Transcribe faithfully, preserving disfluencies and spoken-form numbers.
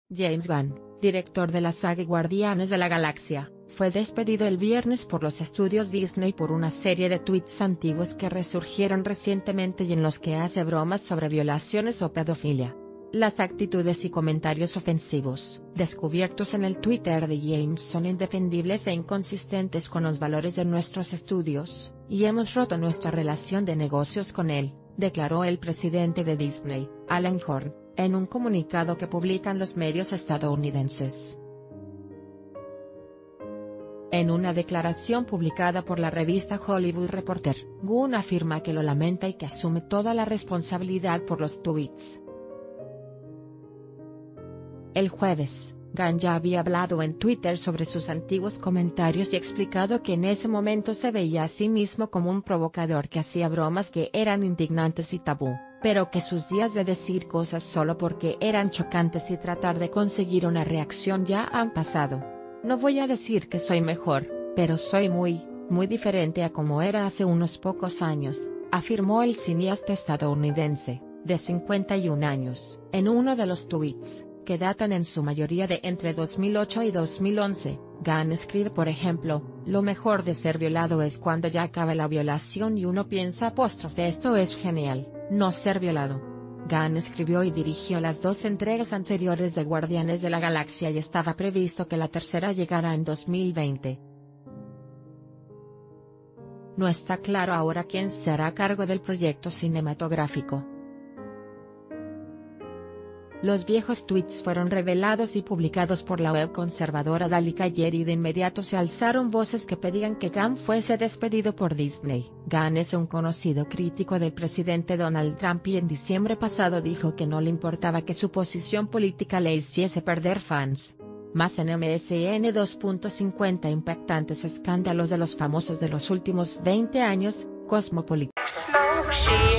James Gunn, director de la saga Guardianes de la Galaxia, fue despedido el viernes por los estudios Disney por una serie de tweets antiguos que resurgieron recientemente y en los que hace bromas sobre violaciones o pedofilia. Las actitudes y comentarios ofensivos, descubiertos en el Twitter de James, son indefendibles e inconsistentes con los valores de nuestros estudios, y hemos roto nuestra relación de negocios con él, declaró el presidente de Disney, Alan Horn, en un comunicado que publican los medios estadounidenses. En una declaración publicada por la revista Hollywood Reporter, Gunn afirma que lo lamenta y que asume toda la responsabilidad por los tweets. El jueves, Gunn ya había hablado en Twitter sobre sus antiguos comentarios y explicado que en ese momento se veía a sí mismo como un provocador que hacía bromas que eran indignantes y tabú, pero que sus días de decir cosas solo porque eran chocantes y tratar de conseguir una reacción ya han pasado. No voy a decir que soy mejor, pero soy muy, muy diferente a como era hace unos pocos años, afirmó el cineasta estadounidense, de cincuenta y un años, en uno de los tweets, que datan en su mayoría de entre dos mil ocho y dos mil once, Gunn escribe por ejemplo, lo mejor de ser violado es cuando ya acaba la violación y uno piensa apóstrofe esto es genial, no ser violado. Gunn escribió y dirigió las dos entregas anteriores de Guardianes de la Galaxia y estaba previsto que la tercera llegara en dos mil veinte. No está claro ahora quién se hará cargo del proyecto cinematográfico. Los viejos tweets fueron revelados y publicados por la web conservadora Dalika ayer y de inmediato se alzaron voces que pedían que Gunn fuese despedido por Disney. Gunn es un conocido crítico del presidente Donald Trump y en diciembre pasado dijo que no le importaba que su posición política le hiciese perder fans. Más en M S N dos punto cincuenta impactantes escándalos de los famosos de los últimos veinte años, Cosmopolitan.